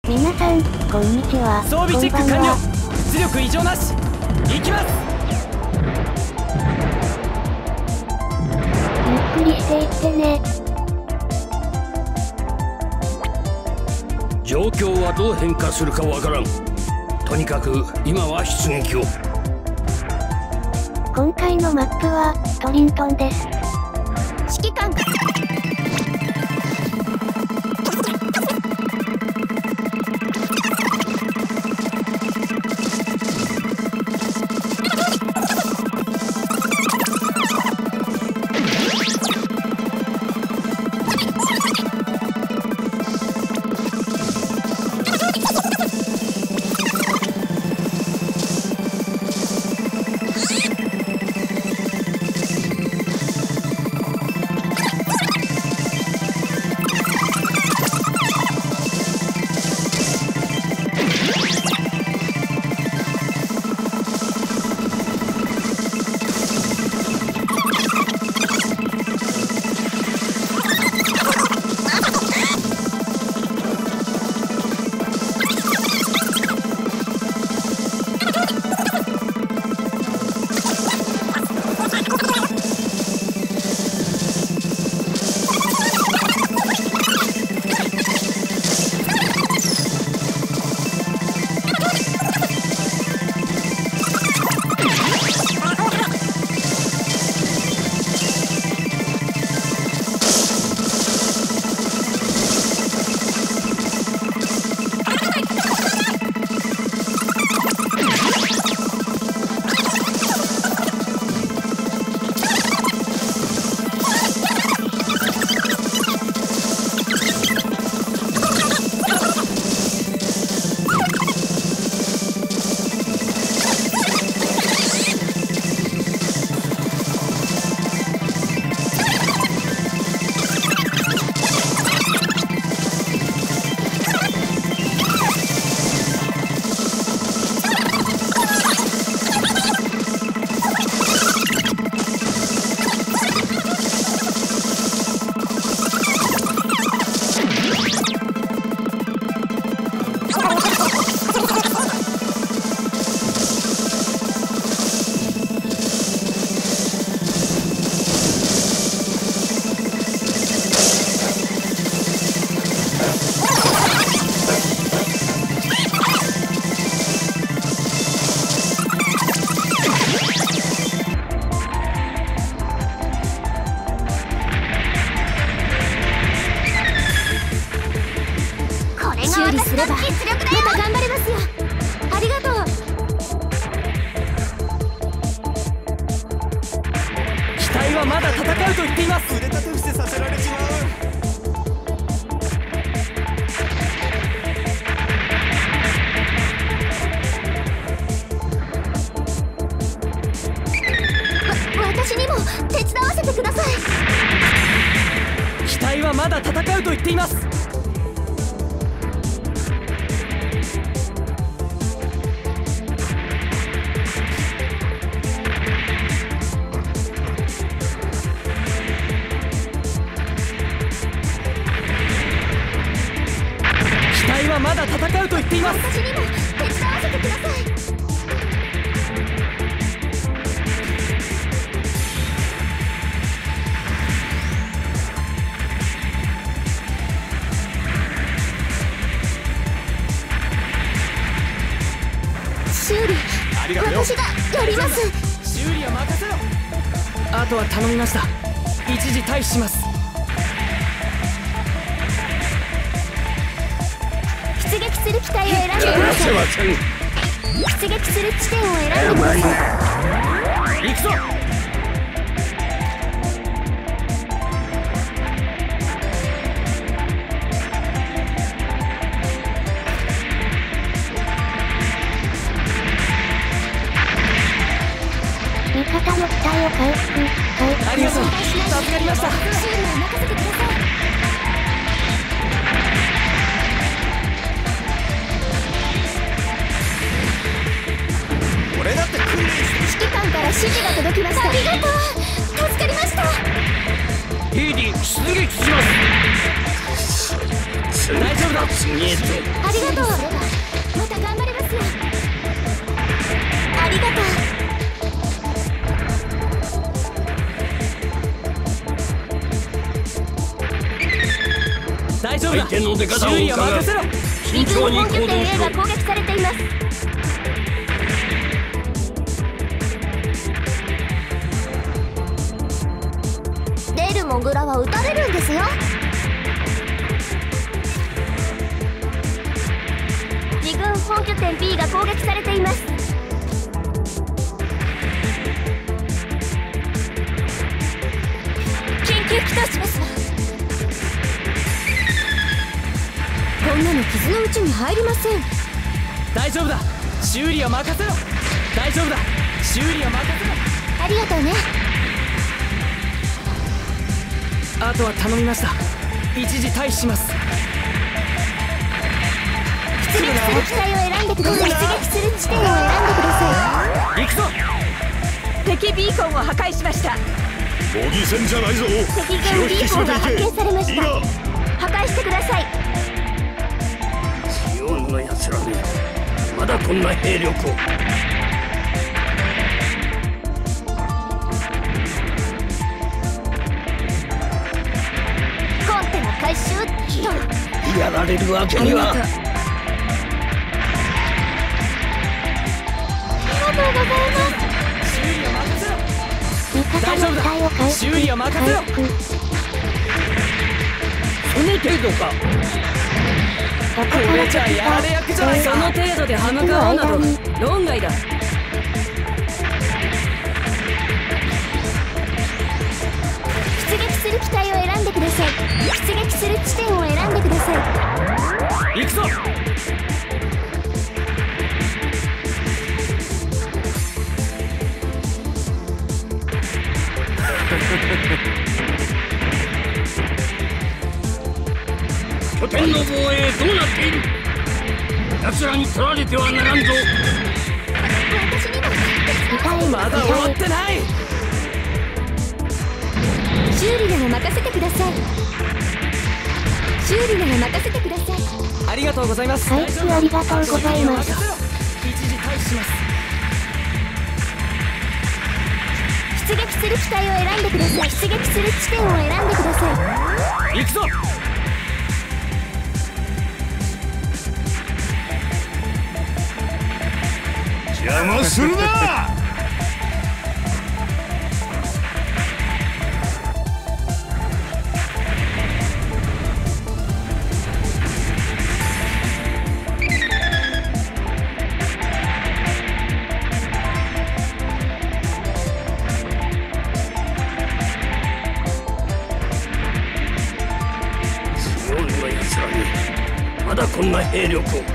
皆さんこんにちは。 装備チェック完了。出力異常なし。行きます。 ゆっくりしていってね。 状況はどう変化するかわからん。とにかく今は出撃を。 今回のマップはトリントンです。 指揮官修理すればまた頑張れますよ。ありがとう。 機体はまだ戦うと言っています。 腕立て伏せさせられちまう。 私にも手伝わせてください。 機体はまだ戦うと言っています。機体はまだ戦うと言っています。 私にも手伝わせてください。修理ありがとうよ。 私がやります。 修理は任せろ。あとは頼みました。一時退避します。 出撃する機体を選んでください。出撃する地点を選んでください。 行くぞ。 味方の機体を回復。 ありがとう。助かりました。 修理を任せてください。 俺だって訓練して指揮官から指示が届きました。ありがとう。助かりました。 兵に出撃します。 大丈夫だ。 次へと。 ありがとう。 丈夫だ。 相手の出方を修理を任せろ。 右慎重に軍本拠点行動し A ろ。 が攻撃されています。出るモグラは撃たれるんですよ。自軍本拠点 B が攻撃されています。緊急起動しますわ。こんなの傷のうちに入りません。 大丈夫だ。修理を任せろ。大丈夫だ。修理を任せろ。 ありがとうね。 あとは頼みました。一時退避します。 出撃する機体を選んでください。出撃する地点を選んでくださ行くぞ。 い。敵ビーコンを破壊しました。 模擬戦じゃないぞ。 敵軍ビーコンが発見されました。 いいな。 破壊してください。 ジオンの奴らめ、まだこんな兵力を。 コンテナ回収と。 やられるわけには。 ありがとうございます。 修理を任せろ。 味方の機体を回復。 修理を任せろ。 回復。 その程度か。 どこからこれじゃやられ役じゃないか。 その程度で歯向かうなど論外だ。 出撃する機体を選んでください。出撃する地点を選んでください。 行くぞ。 拠点の防衛どうなっている。奴らに取られてはならんぞ。 私にも痛いまだ終わってない。 修理なら任せてください。修理なら任せてください。 ありがとうございます。 回復ありがとうございます。 一時退避します。 出撃する機体を選んでください。出撃する地点を選んでください。 行くぞ。 邪魔するな。 ジオンの奴らめ、まだこんな兵力を。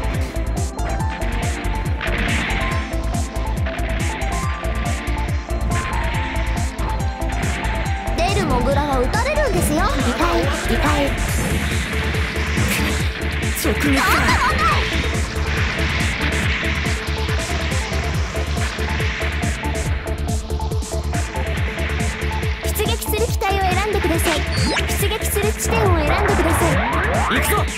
出るモグラは撃たれるんですよ。 痛い痛い。 直撃だ。 出撃する機体を選んでください。出撃する地点を選んでください。 行くぞ。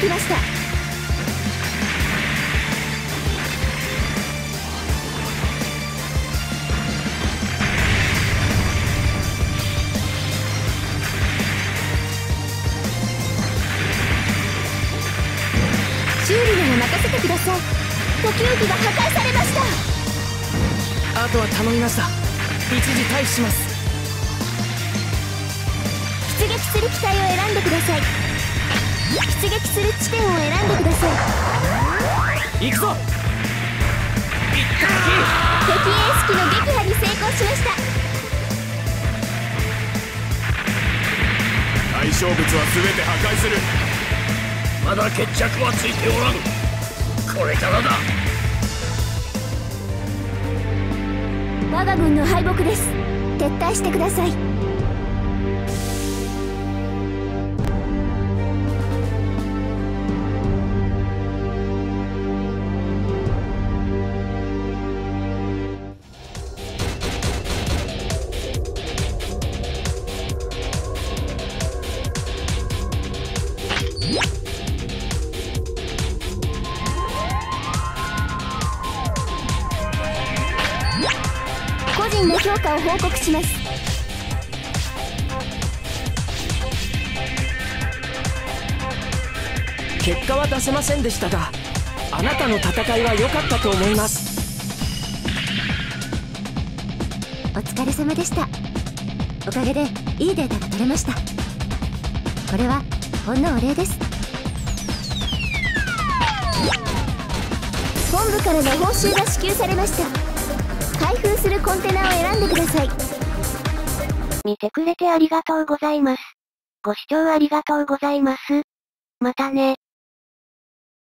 きました。修理なら任せてください。呼吸器が破壊されました。 あとは頼みました。一時退避します。 出撃する機体を選んでください。出撃する地点を選んでください。 行くぞ。 敵エース機の撃破に成功しました。 対象物は全て破壊する。 まだ決着はついておらん。これからだ。 我が軍の敗北です。撤退してください。個人の評価を報告します。 結果は出せませんでしたが、あなたの戦いは良かったと思います。 お疲れ様でした。おかげでいいデータが取れました。これはほんのお礼です。本部からの報酬が支給されました。開封するコンテナを選んでください。 見てくれてありがとうございます。ご視聴ありがとうございます。またね。